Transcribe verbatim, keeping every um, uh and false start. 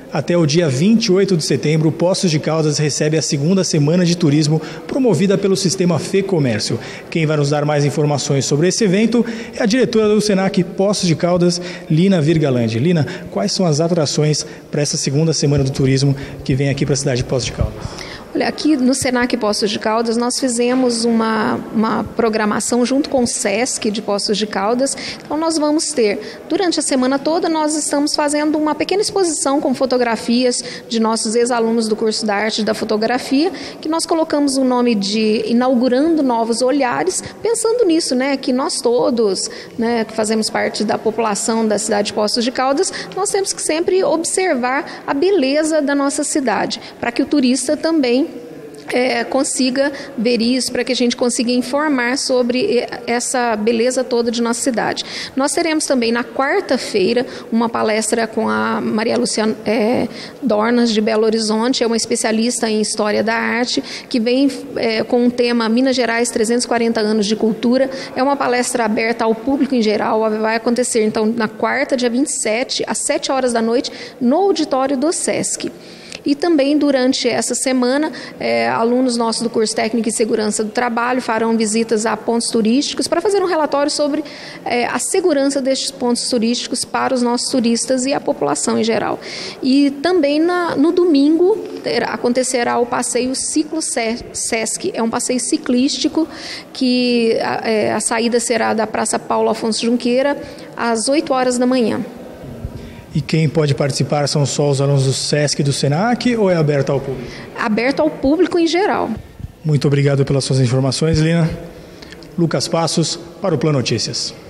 Até o dia vinte e oito de setembro, Poços de Caldas recebe a segunda semana de turismo promovida pelo Sistema FEComércio. Quem vai nos dar mais informações sobre esse evento é a diretora do Senac Poços de Caldas, Lina Virgalandi. Lina, quais são as atrações para essa segunda semana do turismo que vem aqui para a cidade de Poços de Caldas? Olha, aqui no Senac Poços de Caldas nós fizemos uma, uma programação junto com o SESC de Poços de Caldas. Então nós vamos ter, durante a semana toda, nós estamos fazendo uma pequena exposição com fotografias de nossos ex-alunos do curso da arte da fotografia, que nós colocamos o nome de Inaugurando Novos Olhares, pensando nisso, né, que nós todos, né, que fazemos parte da população da cidade de Poços de Caldas, nós temos que sempre observar a beleza da nossa cidade, para que o turista também É, consiga ver isso, para que a gente consiga informar sobre essa beleza toda de nossa cidade. Nós teremos também na quarta-feira uma palestra com a Maria Luciana é, Dornas de Belo Horizonte, é uma especialista em História da Arte, que vem é, com o tema Minas Gerais, trezentos e quarenta anos de cultura. É uma palestra aberta ao público em geral, vai acontecer então na quarta, dia vinte e sete, às sete horas da noite, no auditório do SESC. E também durante essa semana, é, alunos nossos do curso Técnico e Segurança do Trabalho farão visitas a pontos turísticos para fazer um relatório sobre é, a segurança destes pontos turísticos para os nossos turistas e a população em geral. E também na, no domingo terá, acontecerá o passeio Ciclo Sesc, é um passeio ciclístico que a, é, a saída será da Praça Paulo Afonso Junqueira às oito horas da manhã. E quem pode participar são só os alunos do SESC e do Senac ou é aberto ao público? Aberto ao público em geral. Muito obrigado pelas suas informações, Lina. Lucas Passos, para o Plano Notícias.